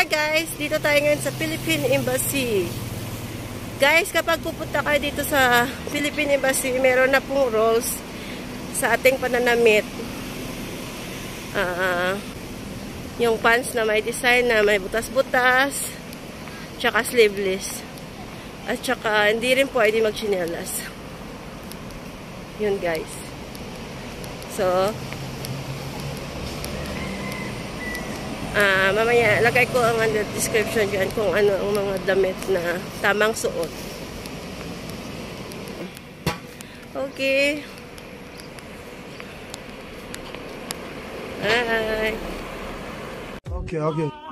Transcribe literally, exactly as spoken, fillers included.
guys, dito tayo ngayon sa Philippine Embassy. Guys, kapag pupunta kayo dito sa Philippine Embassy, meron na pong rules sa ating pananamit. Uh, yung pants na may design na may butas-butas, tsaka sleeveless. At tsaka hindi rin pwede magchinelas. Yun guys. So, Uh, mamaya, lagay ko ang under description dyan kung ano ang mga damit na tamang suot. Okay. Bye. Okay, okay.